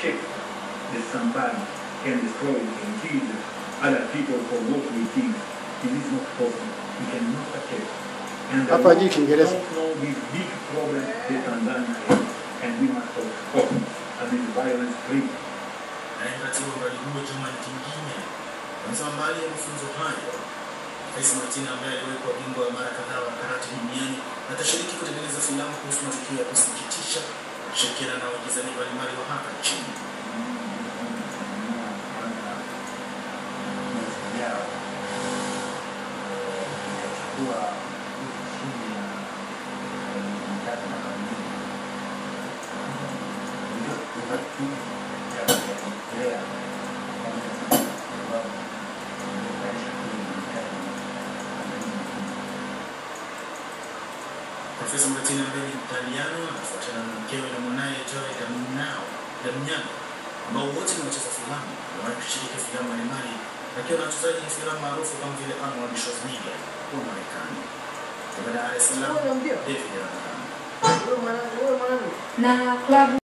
accept that somebody can destroy and kill other people for what we think. It is not possible. We cannot accept. And the world don't know this big problem that Tanzania has, and we must stop and this violence free. Katibu Mratibu Juma Ntingine anasema mbali ya mafunzo hayo, Maurizio Martina ambaye aliwekwa bingwa wa mara kadhaa wa karate duniani atashiriki kutengeneza filamu kuhusu matukio ya kusikitisha kushirikiana na waigizaji mbalimbali wa hapa nchini. Prof Martina ambaye ni Italiano anafuatana na mkewe na mwanae Joy Damiano ambao wote ni wacheza filamu na wanashiriki filamu mbalimbali wakiwa na wachezaji wa filamu maarufu kama vile Arnold Schwarzenegger wa Marekani. Kutoka Dar es Salaam, David Ramadan. Na klabu